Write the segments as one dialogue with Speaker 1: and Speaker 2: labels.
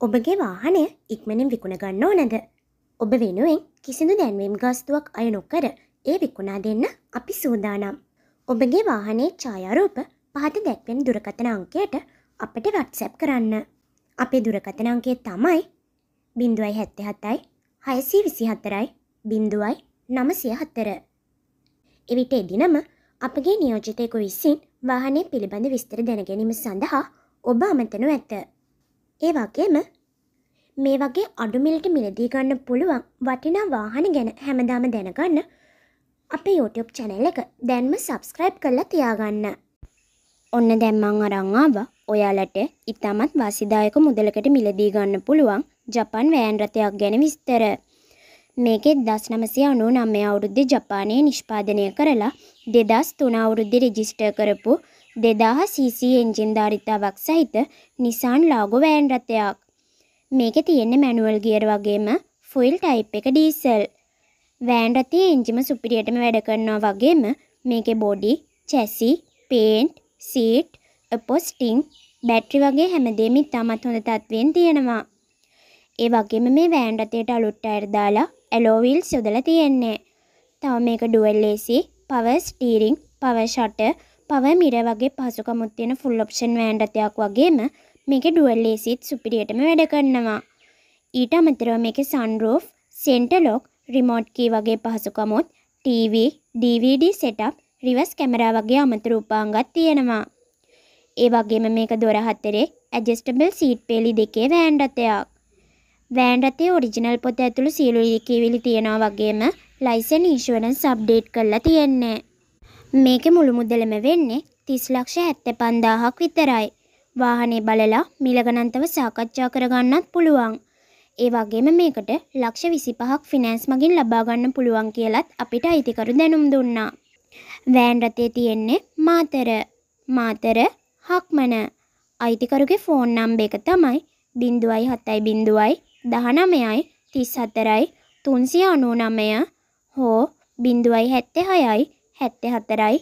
Speaker 1: ඔබගේ වාහනය ඉක්මනින් විකුණ ගන්න ඕනද? ඔබ වෙනුවෙන් කිසිදු දැන්වීම් ගාස්තුවක් අය නොකර ඒ විකුණා දෙන්න අපි සූදානම්. ඔබගේ වාහනයේ ඡායාරූප පහත දැක්වෙන දුරකථන අංකයට අපට WhatsApp කරන්න. අපේ දුරකථන අංකය තමයි 077 624 0904. එවිට එදිනම අපගේ නියෝජිතයෙකු විසින් වාහනය පිළිබඳ විස්තර දැන ගැනීම සඳහා ඔබ අමතනු ඇත. ඒ වගේම මේ වගේ අඩු මිලට මිලදී ගන්න පුළුවන් වටිනා වාහන ගැන හැමදාම දැනගන්න අපේ YouTube channel එක දැන්ම subscribe කරලා තියාගන්න. ඔන්න දැන් මං අරන් ආවා ඔයාලට ඉතාමත් වාසිදායක මුදලකට මිලදී ගන්න පුළුවන් ජපාන් වෑන් රථයක් ගැන විස්තර. මේකේ 1999 අවුරුද්දේ ජපානයේ නිෂ්පාදනය කරලා 2003 අවුරුද්දේ රෙජිස්ටර් කරපු 2000cc එන්ජින් ධාරිතාවක් සහිත නිසාන් ලාගෝ වෑන් රථයක්. මේකේ තියෙන්නේ මැනුවල් ගියර් වගේම ෆුයිල් ටයිප් එක ඩීසල්. වෑන් රථයේ එන්ජිම සුපිරියටම වැඩ කරනවා වගේම මේකේ body, chassis, paint, seat, upholstery, battery වගේ හැමදේම ඉතාමත් හොඳ තත්ත්වයෙන් තියෙනවා. ඒ වගේම මේ වෑන් රථයට අලුත් ටයර් දාලා ඇලෝ වීල්ස් යොදලා තියෙන්නේ. තව මේක dual AC, power steering, power shutter, power mirror වගේ පහසුකමුත් තියෙන ෆුල් ඔප්ෂන් වෑන් රථයක් වගේම මේකේ ඩුවල් ACත් සුපිරියටම වැඩ කරනවා. ඊට අමතරව මේකේ sunroof, centre lock, remote key වගේ පහසුකමුත්, TV, DVD setup, reverse camera වගේ අමතර උපාංගත් තියෙනවා. ඒ වගේම මේක දොර හතරේ ඇඩ්ජස්ටබල් සීට් පේලි දෙකේ වෑන් රථයක්. වෑන් රථයේ ඔරිජිනල් පොත ඇතුළු සියලු ලියකියවිලි තියනවා වගේම ලයිසන් ඉන්ෂුරන්ස් අප්ඩේට් කරලා තියෙන්නේ. මේකේ මුළු මුදලම වෙන්නේ 30,75,000ක් විතරයි. වාහනේ බලලා මිල ගණන්තව සාකච්ඡා කරගන්නත් පුළුවන්. ඒ වගේම මේකට ලක්ෂ 25ක් ෆිනෑන්ස් මගින් ලබා ගන්න පුළුවන් කියලත් අපිට අයිතිකරු දැනුම් දුන්නා. වෑන් රථයේ තියෙන්නේ මාතර හක්මන. අයිතිකරුගේ ෆෝන් නම්බර් එක තමයි 070 19 34 399 හෝ 076 74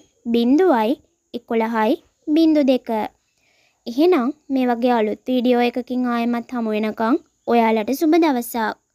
Speaker 1: 0 11 02. එහෙනම් මේ වගේ අලුත් වීඩියෝ එකකින් ආයෙමත් හමු වෙනකන් ඔයාලට සුබ දවසක්.